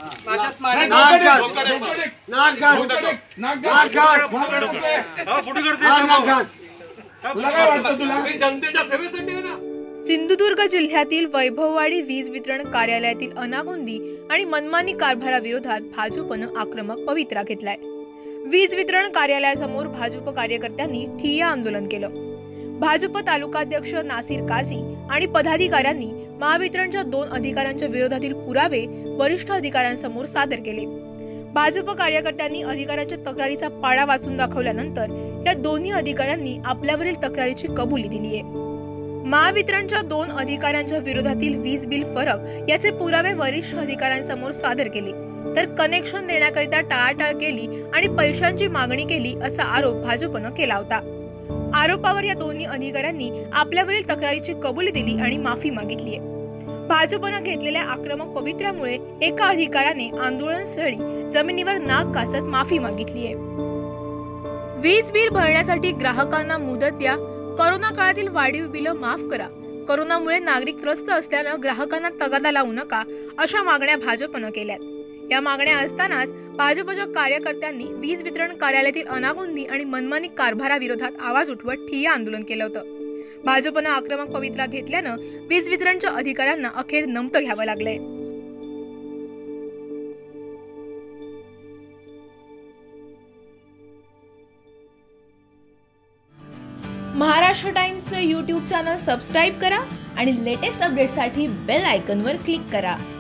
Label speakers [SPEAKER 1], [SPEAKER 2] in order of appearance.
[SPEAKER 1] जनतेच्या सेवेसाठी आहे ना।
[SPEAKER 2] सिंधुदुर्ग जिल्ह्यातील वैभववाडी वीज वितरण कार्यालयातील अनागोंदी आणि मनमानी कारभाराविरोधात भाजपनं आक्रमक पवित्रा घेतलाय। वीज वितरण कार्यालयासमोर भाजप कार्यकर्त्यांनी ठिय्या आंदोलन केलं। भाजप तालुकाध्यक्ष नासिर काझी आणि पदाधिकाऱ्यांनी महावितरणच्या 2 अधिकाऱ्यांच्या विरोधातील पुरावे वरिष्ठ अधिकाऱ्यांसमोर सादर केले। भाजप कार्यकर्त्यांनी अधिकाऱ्यांच्या तक्रारीचा पाढा वाचून दाखवल्यानंतर या दोन्ही अधिकाऱ्यांनी आपल्यावरील तक्रारीची कबुली दिली आहे। महावितरणच्या 2 अधिकाऱ्यांच्या विरोधातील वीज बिल फरक याचे पुरावे वरिष्ठ अधिकाऱ्यांसमोर सादर केले, तर कनेक्शन देण्याकरिता टाळाटाळ केली आणि पैशांची मागणी केली असा आरोप भाजपनं केला होता। आरोपावर या दोन्ही अधिकाऱ्यांनी आपल्यावरील तक्रारीची कबुली दिली आणि माफी मागितली आहे। भाजपनं घेतलेल्या आक्रमक पवित्र्यामुळे एका अधिकाऱ्याने आंदोलनस्थळी जमिनीवर नाक घासत माफी मागितली आहे। वीज बिल भरण्यासाठी ग्राहकांना मुदत द्या, कोरोना काळातील वाढीव बिल माफ करा, कोरोनामुळे नागरिक त्रस्त असल्यानं ग्राहकांना तगादा लावू नका अशा मागण्या भाजपनं केल्यात। या मागण्या असतानाच भाजपच्या कार्यकर्त्यांनी वीज वितरण कार्यालयातील अनागोंदी आणि मनमानी कारभाराविरोधात आवाज उठवत ठिय्या आंदोलन केलं होतं। भाजपनं आक्रमक पवित्रा घेतल्यानं वीज वितरणच्या अधिकाऱ्यांना अखेर नमतं घ्यावं लागलंय। महाराष्ट्र टाइम्सचं YouTube चॅनल सबस्क्राइब करा आणि लेटेस्ट अपडेट्ससाठी बेल आयकॉनवर क्लिक करा।